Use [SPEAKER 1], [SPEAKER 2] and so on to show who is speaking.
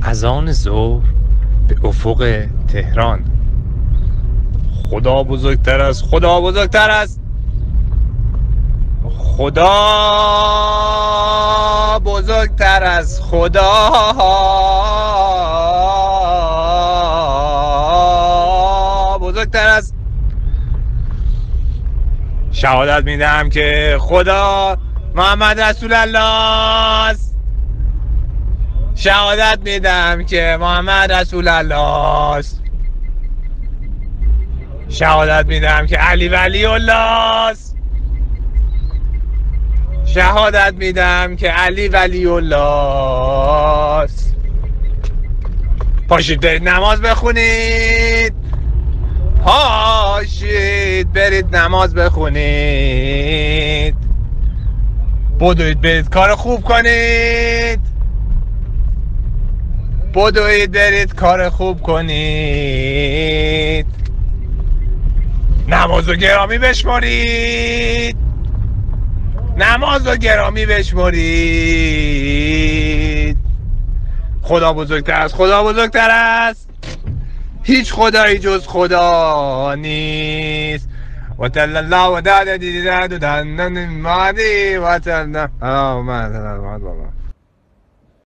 [SPEAKER 1] اذان ظهر به افق تهران. خدا بزرگتر است، خدا بزرگتر است، خدا بزرگتر است، خدا بزرگتر است. شهادت میدم که خدا محمد رسول الله است. شهادت میدم که محمد رسول الله است. شهادت میدم که علی ولی الله است. شهادت میدم که علی ولی الله است. پاشید برید نماز بخونید، پاشید برید نماز بخونید، بدوید برید کار خوب کنید، بدوید برید کار خوب کنید، نماز و گرامی بشمارید، نماز و گرامی بشمارید. خدا بزرگتر است، خدا بزرگتر است، هیچ خدایی جز خدا نیست. و تل الله و داد دیداد و دندن مادی و تل